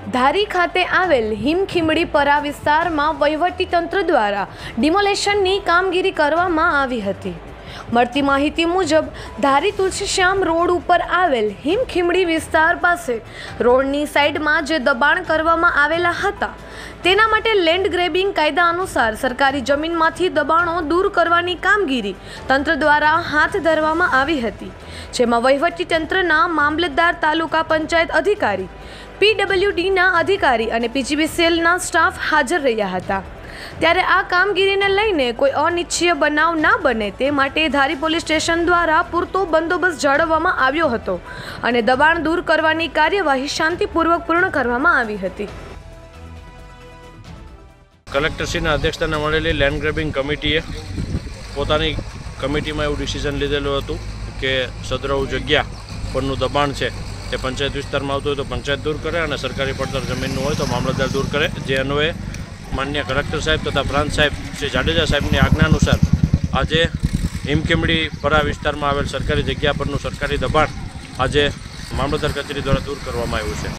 ધારી ખાતે આવેલ હિમખીમડી પરા વિસ્તારમાં વહીવટીતંત્ર દ્વારા ડિમોલેશનની કામગીરી કરવામાં આવી હતી। મળતી માહિતી મુજબ ધારી તુલસીશ્યામ રોડ ઉપર આવેલ હિમખીમડી વિસ્તાર પાસે રોડની સાઈડમાં જે દબાણ કરવામાં આવેલા હતા તેના માટે લેન્ડ ગ્રેબિંગ કાયદા અનુસાર સરકારી જમીનમાંથી દબાણો દૂર કરવાની કામગીરી તંત્ર દ્વારા હાથ ધરવામાં આવી હતી, જેમાં વહીવટીતંત્રના મામલતદાર, તાલુકા પંચાયત અધિકારી, PWDના અધિકારી અને PGBCLના સ્ટાફ હાજર રહ્યા હતા। ત્યારે આ કામગીરીને લઈને કોઈ અનિચ્છનીય બનાવ ના બને તે માટે ધારી પોલીસ સ્ટેશન દ્વારા પૂરતો બંદોબસ્ત જાળવવામાં આવ્યો હતો અને દબાણ દૂર કરવાની કાર્યવાહી શાંતિપૂર્વક પૂર્ણ કરવામાં આવી હતી। કલેક્ટરશ્રીના અધ્યક્ષતાને મળેલી લેન્ડ ગ્રેબિંગ કમિટીએ પોતાની કમિટીમાં એવું ડિસિઝન લીધેલું હતું કે સદરવ જગ્યા પરનું દબાણ છે તે પંચાયત વિસ્તારમાં આવતું હોય તો પંચાયત દૂર કરે અને સરકારી પડતર જમીનનું હોય તો મામલતદાર દૂર કરે। જે અન્વયે માન્ય કલેક્ટર સાહેબ તથા પ્રાંત સાહેબ શ્રી જાડેજા સાહેબની આજ્ઞા અનુસાર આજે હિમખીમડી પરા વિસ્તારમાં આવેલ સરકારી જગ્યા પરનું સરકારી દબાણ આજે મામલતદાર કચેરી દ્વારા દૂર કરવામાં આવ્યું છે।